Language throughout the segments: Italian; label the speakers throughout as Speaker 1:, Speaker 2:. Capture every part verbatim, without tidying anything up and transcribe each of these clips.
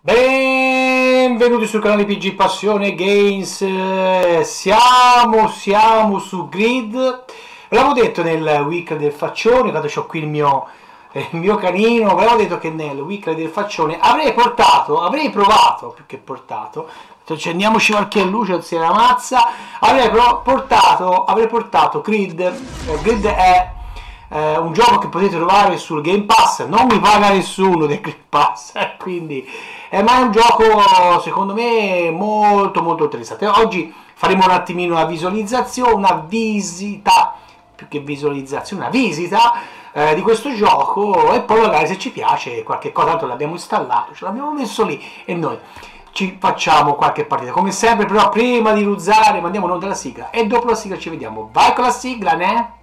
Speaker 1: Benvenuti sul canale P G Passione Games. Eh, siamo, siamo su Grid. Ve l'avevo detto nel weekly del faccione, quando ho qui il mio, il mio canino, ve l'avevo detto che nel weekly del faccione avrei portato, avrei provato, più che portato, accendiamoci qualche luce, anzi la mazza, avrei portato, avrei portato Grid. Eh, Grid è eh, un gioco che potete trovare sul Game Pass, non mi paga nessuno del Game Pass, quindi eh, ma è un gioco secondo me molto molto interessante. Oggi faremo un attimino una visualizzazione, una visita, più che visualizzazione, una visita eh, di questo gioco, e poi magari se ci piace qualche cosa, tanto l'abbiamo installato, ce l'abbiamo messo lì e noi ci facciamo qualche partita. Come sempre però prima di ruzzare mandiamo un'onda la sigla e dopo la sigla ci vediamo. Vai con la sigla, ne?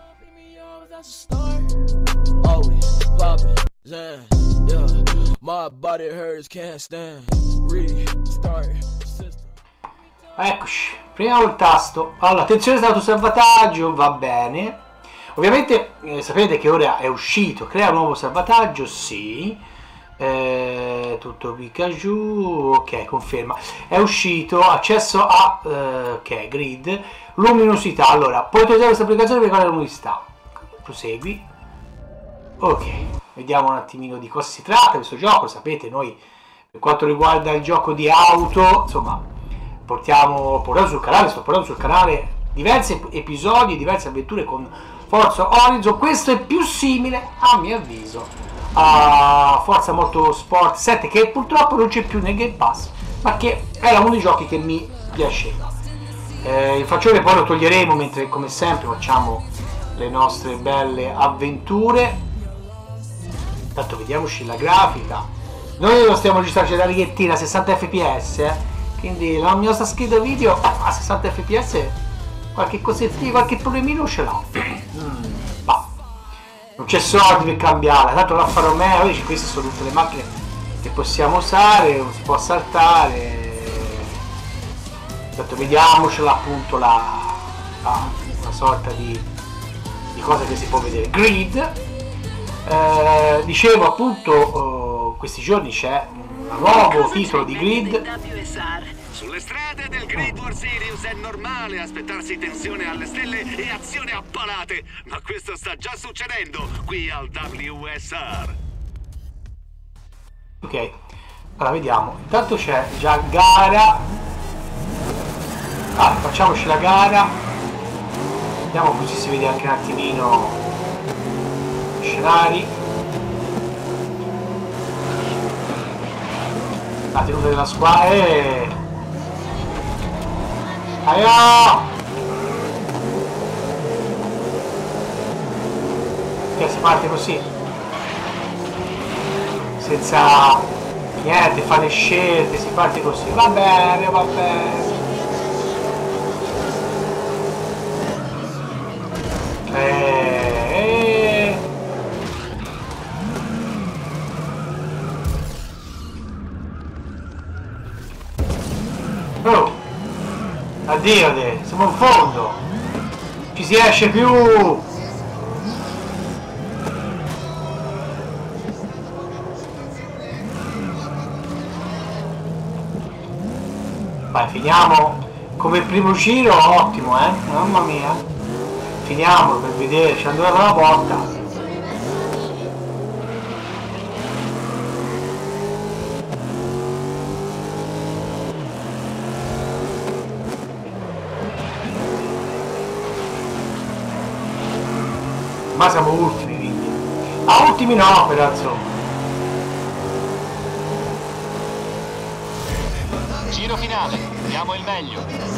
Speaker 1: Eccoci, prima col tasto. Allora, attenzione, stato salvataggio, va bene. Ovviamente eh, sapete che ora è uscito, crea un nuovo salvataggio, sì. Eh, tutto Pikachu, ok, conferma. È uscito, accesso a, eh, ok, grid, luminosità. Allora, potete usare questa applicazione per fare la luminosità. Prosegui. Ok, vediamo un attimino di cosa si tratta questo gioco. Sapete, noi per quanto riguarda il gioco di auto, insomma, portiamo, portiamo sul canale, sto portando sul canale diversi episodi, diverse avventure con Forza Horizon. Questo è più simile, a mio avviso, a Forza Motorsport sette, che purtroppo non c'è più nel Game Pass, ma che era uno dei giochi che mi piaceva. Eh, il faccione poi lo toglieremo, mentre come sempre facciamo le nostre belle avventure. Intanto vediamoci la grafica. Noi lo stiamo registrando da righettina a sessanta fps, eh? Quindi la nostra scheda video a sessanta fps qualche cosettina, qualche problemino ce l'ha. mm, non c'è soldi per cambiarla, tanto la Alfa Romeo, queste sono tutte le macchine che possiamo usare, non si può saltare. Intanto vediamocela, appunto la, la una sorta di, di cosa che si può vedere. Grid. Eh, dicevo appunto, eh, questi giorni c'è un nuovo titolo di Grid.
Speaker 2: Sulle strade del Grid World Series è normale aspettarsi tensione alle stelle e azione a palate, ma questo sta già succedendo qui al W S R.
Speaker 1: Ok, allora vediamo, intanto c'è già gara. Ah, facciamoci la gara, vediamo, così si vede anche un attimino gli scenari, la tenuta della squadra. E aia! Che si parte così, senza niente, fare scelte, si parte così, va bene, va bene. E... oh, addio, te, siamo in fondo, ci si esce più. Vai, finiamo come primo giro, ottimo, eh, mamma mia. Finiamolo per vedere, ci andrà la porta. Ma siamo ultimi, quindi. Ah, ultimi no, però insomma.
Speaker 3: Giro finale, diamo il meglio.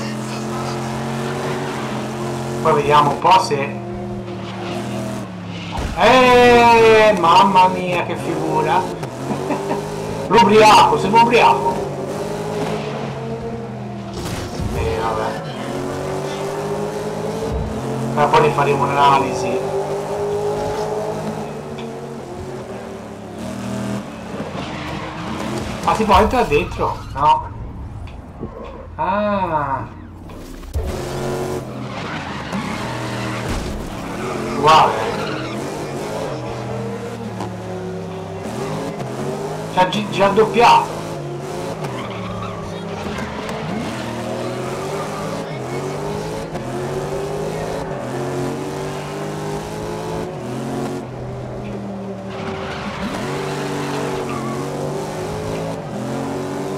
Speaker 1: Poi vediamo un po' se... Eeeh, mamma mia che figura. L'ubriaco, sembra ubriaco. E vabbè. Ma poi ne faremo un'analisi. Ma si può entrare dentro? No. Ah. Wow. Ci ha già doppiato.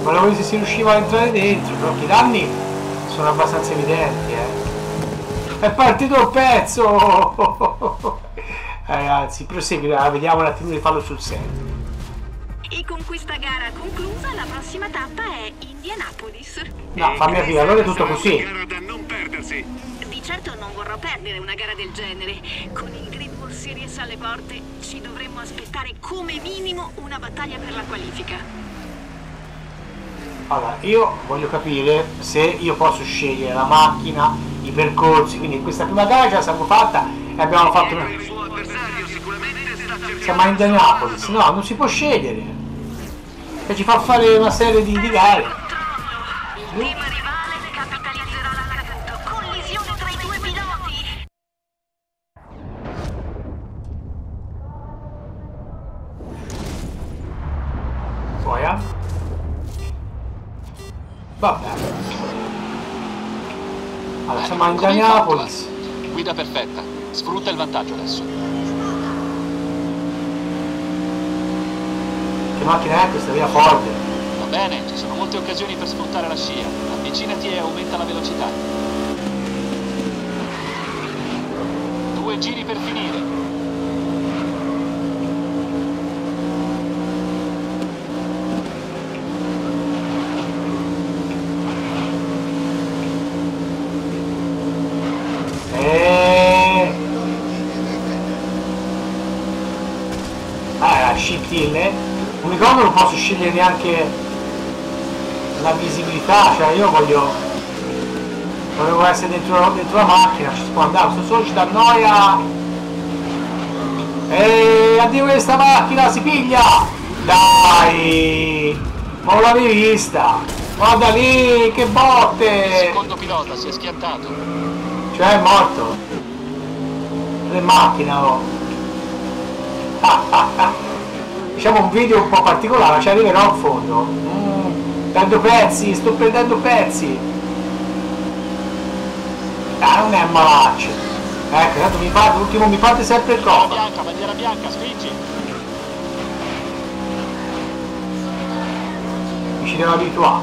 Speaker 1: volevo vedere se si riusciva a entrare dentro, però i danni sono abbastanza evidenti, eh. È partito il pezzo! Ragazzi, prosegui, vediamo un attimo di farlo sul serio.
Speaker 4: E con questa gara conclusa, la prossima tappa è Indianapolis.
Speaker 1: No, fammi aprire, allora è tutto così.
Speaker 2: Gara da non perdersi.
Speaker 4: Di certo non vorrò perdere una gara del genere. Con il Grid World Series alle porte, ci dovremmo aspettare come minimo una battaglia per la qualifica.
Speaker 1: Allora, io voglio capire se io posso scegliere la macchina, i percorsi, quindi questa prima gara ce la siamo fatta e abbiamo fatto una...
Speaker 2: Il suo avversario sicuramente sta cercando...
Speaker 1: Siamo a Indianapolis, no, non si può scegliere. E ci fa fare una serie di, di gare.
Speaker 4: Il team rivale capitalizzerà l'evento. Collisione tra i due piloti.
Speaker 1: Poi, eh? Vabbè. Allora, siamo a
Speaker 3: Come hai fatto,
Speaker 1: Indianapolis.
Speaker 3: Alex? Guida perfetta. Sfrutta il vantaggio adesso.
Speaker 1: Che macchina è questa? Via forte.
Speaker 3: Va bene, ci sono molte occasioni per sfruttare la scia. Avvicinati e aumenta la velocità. Due giri per finire.
Speaker 1: Shift hill, unicorno non posso scegliere neanche la visibilità, cioè io voglio volevo essere dentro, dentro la macchina, ci si può andare, questo solo ci dà noia. E addio questa macchina, si piglia! Dai! Ma non l'avevi vista! Guarda lì, che botte!
Speaker 3: Il secondo pilota si è schiantato.
Speaker 1: Cioè è morto! Le macchine, oh! Diciamo un video un po' particolare, ci arriverò in fondo. Mm, prendo pezzi, sto prendendo pezzi. Ah, non è malaccio. Ecco, tanto mi parte, l'ultimo mi parte sempre il
Speaker 3: Bandiera
Speaker 1: copo.
Speaker 3: bianca, bandiera bianca, spingi.
Speaker 1: Mi ci devo abituare.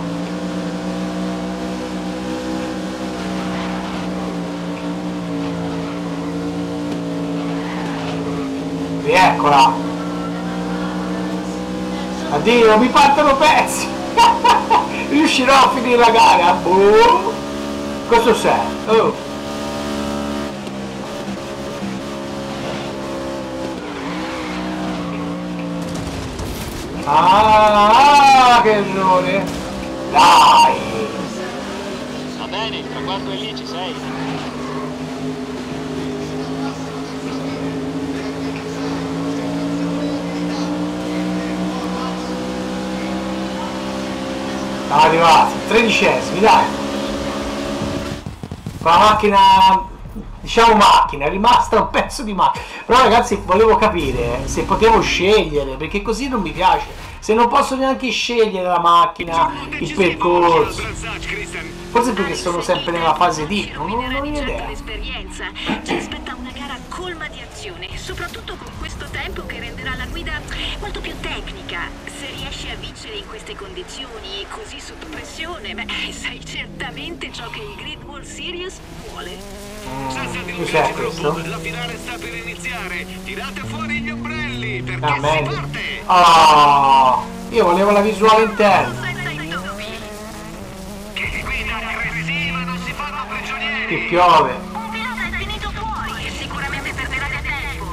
Speaker 1: Rieccola. Addio, mi partono pezzi! Riuscirò a finire la gara? Oh. Questo c'è? Oh. Ah, che errore! Dai!
Speaker 3: Va bene, il traguardo è lì, ci sei.
Speaker 1: Siamo arrivati, tredicesimi, dai! Con la macchina, diciamo macchina, è rimasta un pezzo di macchina. Però ragazzi, volevo capire se potevo scegliere, perché così non mi piace. Se non posso neanche scegliere la macchina, il percorso. Forse perché sono sempre nella fase D, non, non, non ho idea.
Speaker 4: L'esperienza ci aspetta una gara colma di azione, soprattutto con questo tempo che renderà la guida molto più tecnica. Se riesci a vincere in queste condizioni e così sotto pressione, beh, sai certamente ciò che il Grid World Series vuole.
Speaker 1: Cos'è questo?
Speaker 2: La finale sta per iniziare. Tirate fuori gli ombrelli perché
Speaker 1: Ah,
Speaker 2: si
Speaker 1: meglio.
Speaker 2: parte.
Speaker 1: Oh, io volevo la visuale interna.
Speaker 2: Che guida aggressiva, non si fanno prigionieri.
Speaker 1: Che piove.
Speaker 4: Un pilota è finito fuori, sicuramente perderà del tempo.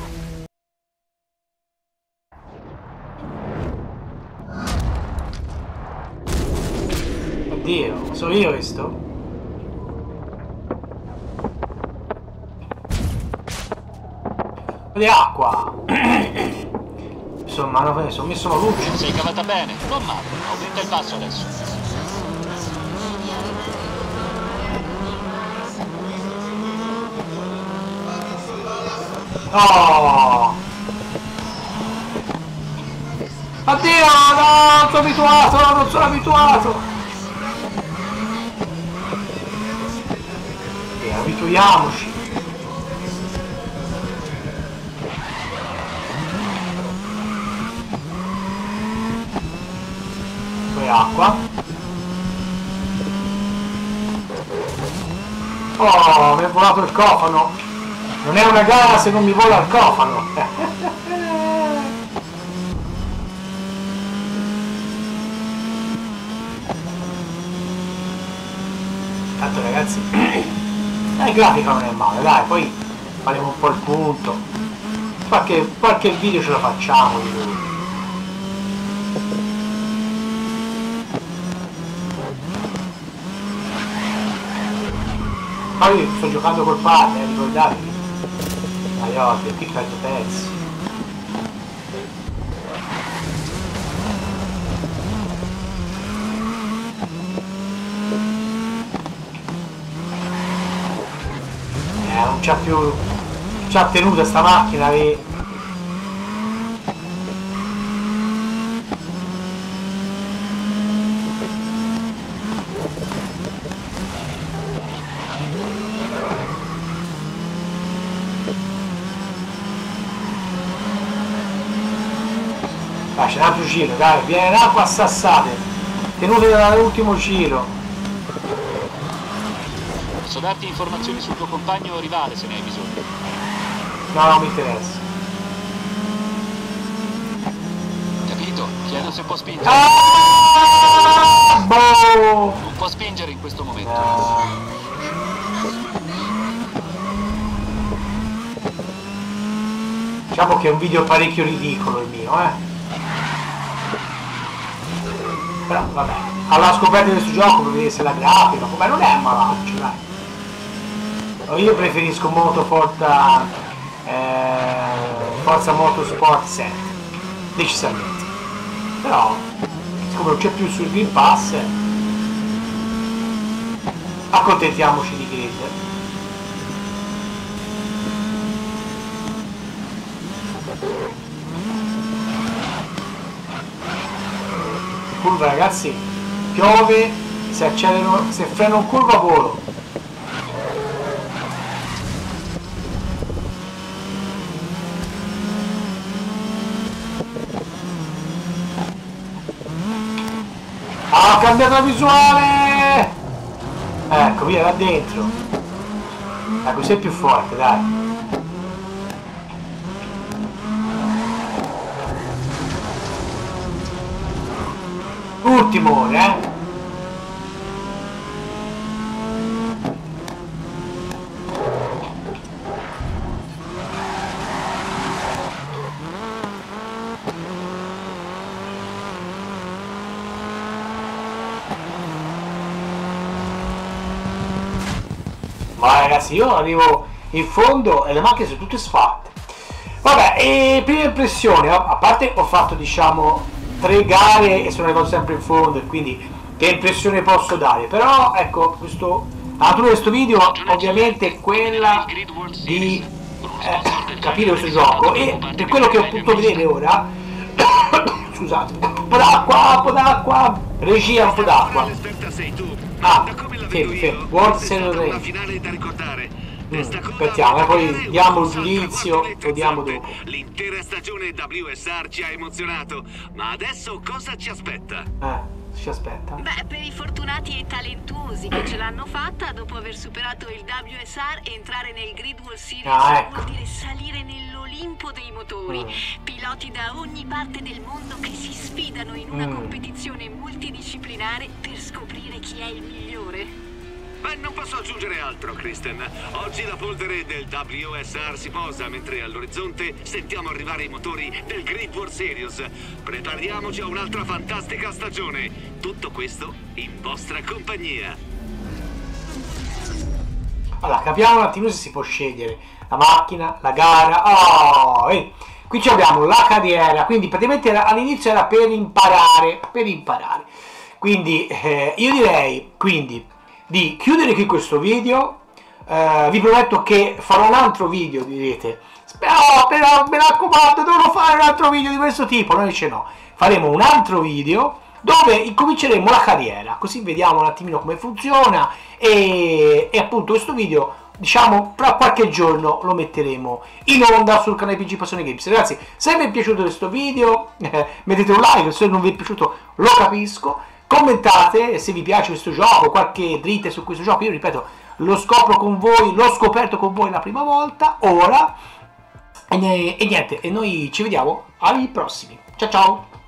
Speaker 1: Oddio, sono io questo? Di acqua. Insomma, no, sono messo una luce.
Speaker 3: Sei cavata bene, non male. Aumenta il passo adesso.
Speaker 1: Oh! Addio, no, non sono abituato, non sono abituato. E abituiamoci. Poi acqua. Oh, mi è volato il cofano. Non è una gara se non mi vola il cofano. Tanto ragazzi, la grafica non è male, dai, poi faremo un po' il punto. Qualche, qualche video ce lo facciamo di lui. Poi sto giocando col padre, ricordatevi. Aiuto, qui perdo pezzi. Eh, non c'ha più... non c'ha tenuta sta macchina, vedi? C'è un altro giro, dai, viene l'acqua a sassate, tenute dall'ultimo giro.
Speaker 3: Posso darti informazioni sul tuo compagno o rivale se ne hai bisogno?
Speaker 1: No, non mi interessa.
Speaker 3: Capito? Chiedo se può spingere.
Speaker 1: Ah, boh.
Speaker 3: Non può spingere in questo momento.
Speaker 1: No. Diciamo che è un video parecchio ridicolo il mio, eh. Però vabbè, alla scoperta di questo gioco per vedere se la grafica, come non è malaccio, dai. Io preferisco Moto Forza, eh, Forza Motorsport sette, decisamente. Però, siccome non c'è più sul Green Pass, accontentiamoci di Grid. Curva ragazzi, piove, se accelero, se freno in curva volo. Ah, ha cambiato la visuale! Ecco, via là dentro. Ecco, così è più forte, dai. Ultimo, eh? Ma ragazzi, io arrivo in fondo e le macchine sono tutte sfatte. Vabbè, e prime impressioni, a parte ho fatto diciamo tre gare e sono arrivato sempre in fondo, e quindi che impressione posso dare? Però ecco, questo la natura di questo video ovviamente è quella di eh, capire questo gioco, e per quello che ho potuto vedere ora scusate, un po' d'acqua, un po' d'acqua, regia, un po' d'acqua. Ah, fermi, fermi, World Series Race. Mm, aspettiamo, e poi diamo il giudizio, lo diamo dopo.
Speaker 2: L'intera stagione W S R ci ha emozionato, ma adesso cosa ci aspetta?
Speaker 1: Eh, ci aspetta?
Speaker 4: Beh, per i fortunati e talentuosi che ce l'hanno fatta, dopo aver superato il W S R, entrare nel Grid World Series
Speaker 1: ah, ecco.
Speaker 4: vuol dire salire nell'Olimpo dei motori. Mm. Piloti da ogni parte del mondo che si sfidano in una mm. competizione multidisciplinare per scoprire chi è il migliore.
Speaker 2: Beh, non posso aggiungere altro, Kristen. Oggi la polvere del W S R si posa, mentre all'orizzonte sentiamo arrivare i motori del Grid World Series. Prepariamoci a un'altra fantastica stagione. Tutto questo in vostra compagnia.
Speaker 1: Allora, capiamo un attimo se si può scegliere la macchina, la gara. Oh, eh. Qui abbiamo la carriera, quindi praticamente all'inizio era per imparare, per imparare. Quindi eh, io direi, quindi... di chiudere qui questo video. Eh, vi prometto che farò un altro video, direte oh, però mi raccomando, devo fare un altro video di questo tipo. Noi dice no, faremo un altro video dove incominceremo la carriera, così vediamo un attimino come funziona, e, e appunto questo video diciamo tra qualche giorno lo metteremo in onda sul canale P G Passione Games. Ragazzi, se vi è piaciuto questo video eh, mettete un like, se non vi è piaciuto lo capisco. Commentate se vi piace questo gioco, qualche dritta su questo gioco. Io ripeto, lo scopro con voi, l'ho scoperto con voi la prima volta, ora, e, e niente, e noi ci vediamo ai prossimi. Ciao ciao!